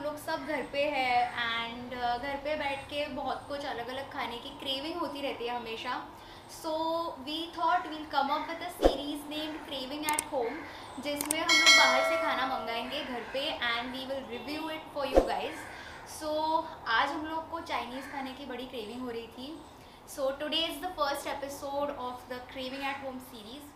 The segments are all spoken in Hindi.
लोग सब घर पे है एंड घर पे बैठ के बहुत कुछ अलग अलग खाने की क्रेविंग होती रहती है हमेशा. So we thought we'll come up with a series named craving at home, जिसमें हम लोग बाहर से खाना मंगाएंगे घर पे and we will review it for you guys. So आज हम लोग को चाइनीज़ खाने की बड़ी क्रेविंग हो रही थी. So today is the first episode of the craving at home series.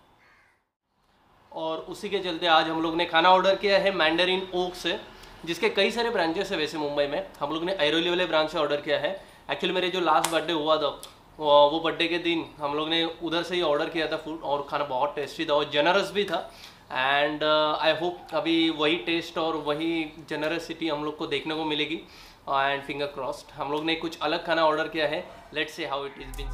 और उसी के चलते आज हम लोग ने खाना ऑर्डर किया है मैंडरिन ओक से, जिसके कई सारे ब्रांचेस है. वैसे मुंबई में हम लोग ने ऐरोली वाले ब्रांच से ऑर्डर किया है. एक्चुअली मेरे जो लास्ट बर्थडे हुआ था वो बर्थडे के दिन हम लोग ने उधर से ही ऑर्डर किया था फूड, और खाना बहुत टेस्टी था और जनरस भी था. एंड आई होप अभी वही टेस्ट और वही जनरसिटी हम लोग को देखने को मिलेगी. And finger crossed. हम लोग ने कुछ अलग खाना ऑर्डर किया है. Let's see how it is been.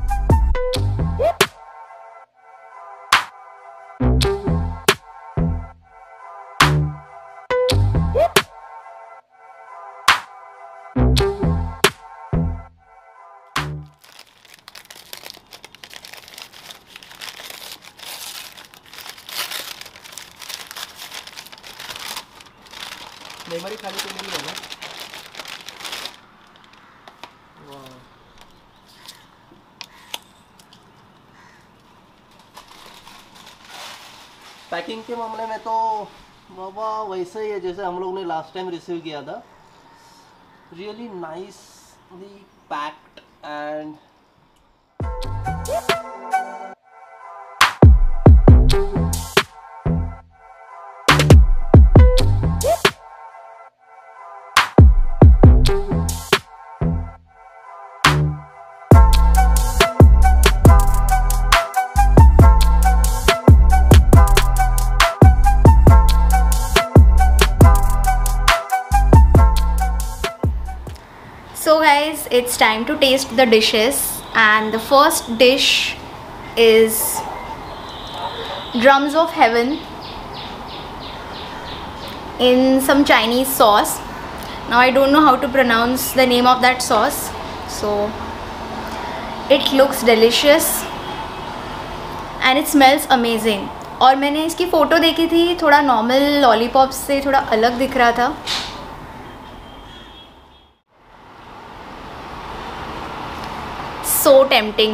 Memory खाली तो नहीं है ना. पैकिंग के मामले में तो बाबा वैसे ही है जैसे हम लोग ने लास्ट टाइम रिसीव किया था. Really nicely packed and So guys, it's time to taste the dishes, and the first dish is Drums of Heaven in some Chinese sauce. Now I don't know how to pronounce the name of that sauce, so it looks delicious and it smells amazing. और मैंने इसकी फ़ोटो देखी थी, थोड़ा नॉर्मल लॉलीपॉप से थोड़ा अलग दिख रहा था. So tempting.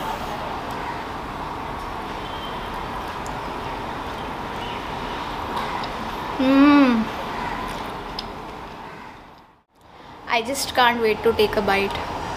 I just can't wait to take a bite.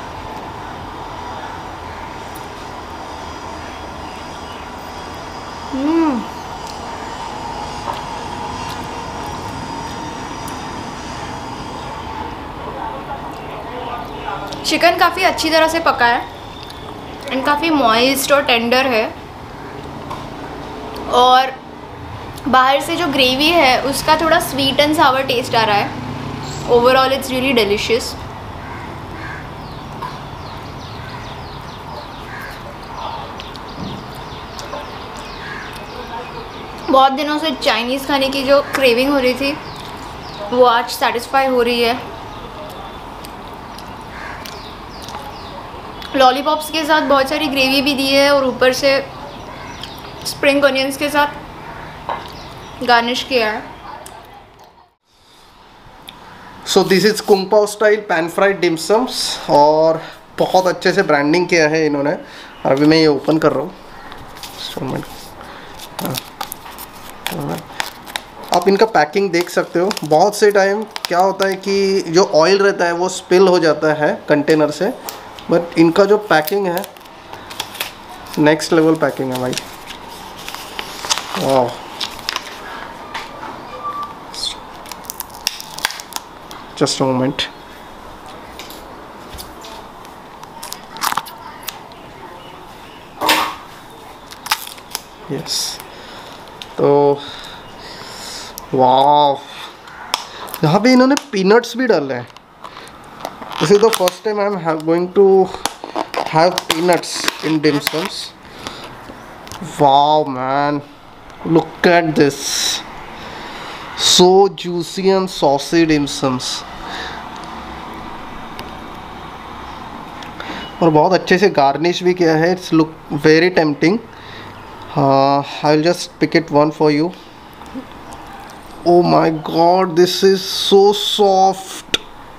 Chicken काफ़ी अच्छी तरह से पका है एंड काफ़ी मॉइस्ट और टेंडर है, और बाहर से जो ग्रेवी है उसका थोड़ा स्वीट एंड सावर टेस्ट आ रहा है. Overall it's really delicious. बहुत दिनों से चाइनीज़ खाने की जो क्रेविंग हो रही थी वो आज सेटिस्फाई हो रही है. लॉलीपॉप्स के साथ बहुत सारी ग्रेवी भी दी है और ऊपर से स्प्रिंग ऑनियंस के साथ गार्निश किया है. So this is Kung Pao style pan fried dimsums, और बहुत अच्छे से ब्रांडिंग किया है इन्होंने. अभी मैं ये ओपन कर रहा हूँ. आप इनका पैकिंग देख सकते हो. बहुत से टाइम क्या होता है कि जो ऑयल रहता है वो स्पिल हो जाता है कंटेनर से, बट इनका जो पैकिंग है नेक्स्ट लेवल पैकिंग है भाई. वाह. Just a moment. यस. तो वाह, यहाँ पे इन्होंने पीनट्स भी डाले हैं. This is the first time I am going to have peanuts in dim sums. Wow man, look at this. So juicy and saucy dim sums. और बहुत अच्छे से गार्निश भी किया है. It's look very tempting. I'll just pick it one for you. Oh my god, this is so soft.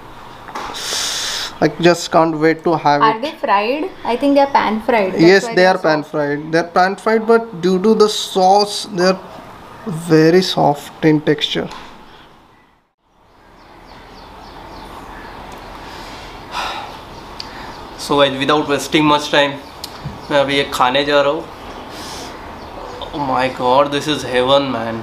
I just can't wait to have Are it. they fried? I think they are pan fried. That's Yes, why they are soft. pan fried. They're pan fried, but due to the sauce, they're very soft in texture. So guys, without wasting much time, मैं अभी ये खाने जा रहा हूँ. Oh my god, this is heaven, man.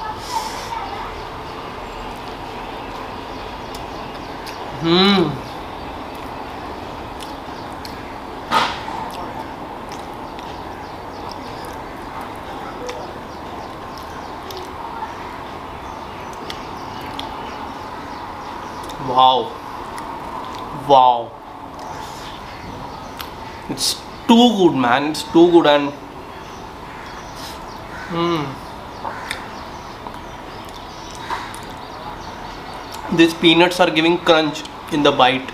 Wow. Wow. It's too good, man. It's too good. And these peanuts are giving crunch in the bite.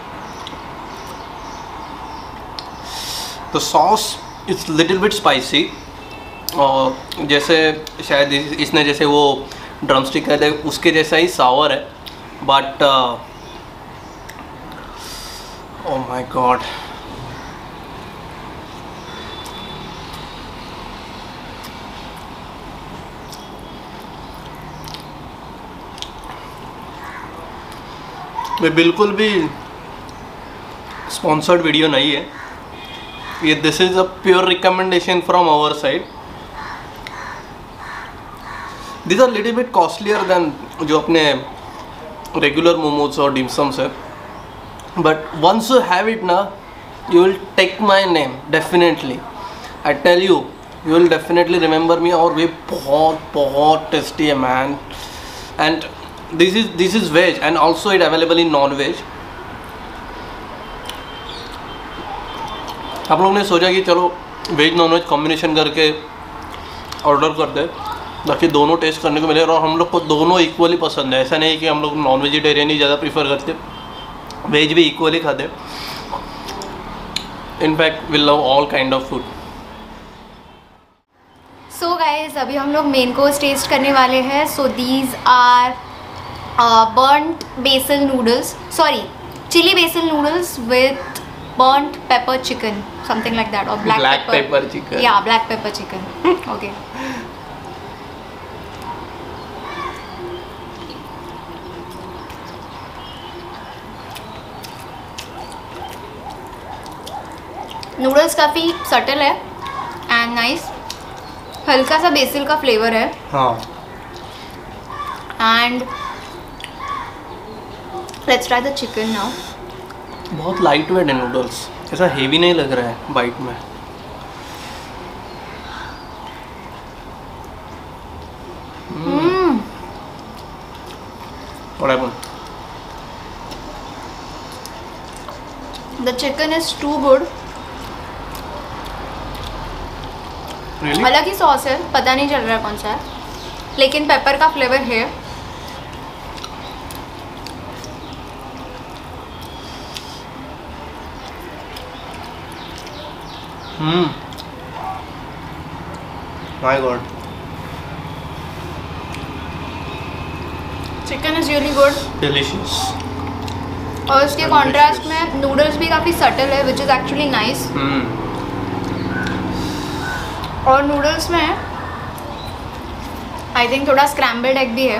The sauce is little bit spicy. और जैसे शायद इसने जैसे वो ड्रमस्टिक कहते हैं उसके जैसा ही सावर है. But oh my god. ये बिल्कुल भी स्पॉन्सर्ड वीडियो नहीं है ये. This is a pure recommendation from our side. This are little bit costlier than जो अपने रेगुलर मोमोज और डिमसम्स है. But once you have it ना, you will take my name definitely. I tell you, you will definitely remember me. और ये बहुत बहुत टेस्टी है, man. And this is veg and also it available in non-veg. आप लोगों ने सोचा कि चलो वेज नॉन वेज कॉम्बिनेशन करके ऑर्डर कर दे ताकि दोनों टेस्ट करने को मिले. और हम लोग को दोनों इक्वली पसंद है. ऐसा नहीं कि हम लोग नॉन वेजिटेरियन ही ज़्यादा प्रीफर करते, वेज भी इक्वली खाते. In fact we love all kind of food. So guys, अभी हम लोग मेन कोर्स टेस्ट करने वाले हैं. So these are burnt basil noodles, sorry, chili basil noodles with burnt pepper chicken, something like that, or black pepper chicken. Yeah, black pepper chicken. Okay. Noodles काफ़ी सटल है एंड नाइस. हल्का सा बेसिल का फ्लेवर है. हाँ. And let's try the chicken now. बहुत लाइट वेट है नूडल्स, ऐसा हेवी नहीं लग रहा है बाइट में. What happened? The chicken is too good. Really? अलग ही सॉस है, पता नहीं चल रहा है कौन सा है, लेकिन पेपर का फ्लेवर है. My God. Chicken is really good. Delicious. और उसके कॉन्ट्रास्ट में नूडल्स भी काफ़ी सटल है, विच इज़ एक्चुअली नाइस. और नूडल्स में आई थिंक थोड़ा स्क्रैम्बल्ड एग भी है.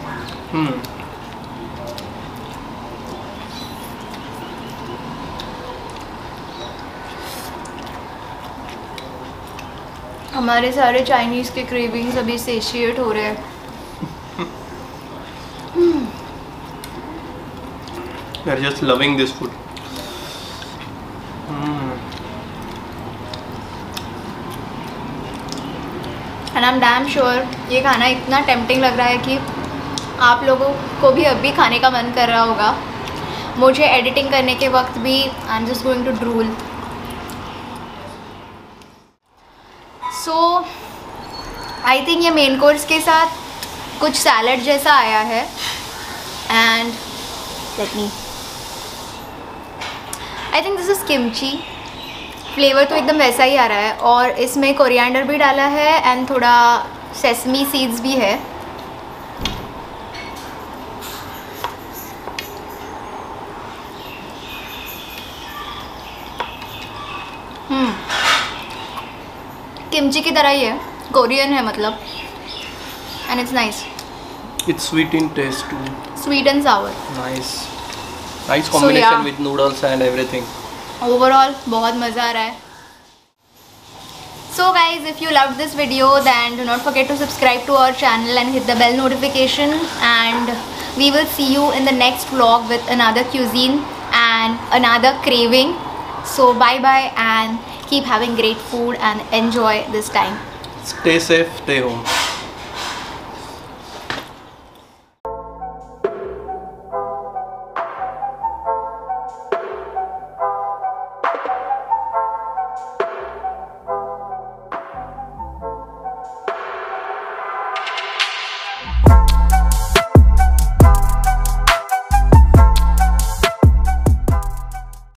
हमारे सारे चाइनीज़ के क्रेविंग्स अभी सेशिएट हो रहे हैं. We are just loving this food. And I am damn sure ये खाना इतना टेम्पटिंग लग रहा है कि आप लोगों को भी अभी खाने का मन कर रहा होगा. मुझे एडिटिंग करने के वक्त भी I am just going to drool. So I think ये मेन कोर्स के साथ कुछ सैलड जैसा आया है. And let me, I think this is kimchi. Flavour तो एकदम वैसा ही आ रहा है. और इसमें कोरिएंडर भी डाला है एंड थोड़ा सेसमी सीड्स भी है. किमची की तरह ही है, कोरियन है मतलब, and it's nice, It's sweet in taste too. Sweet and sour. Nice. Nice combination yeah. with noodles and everything. Overall बहुत मज़ा आ रहा है. So guys, if you loved this video, then do not forget to subscribe to our channel and hit the bell notification, and we will see you in the next vlog with another cuisine and another craving. So bye bye and keep having great food and enjoy this time. Stay safe, stay home.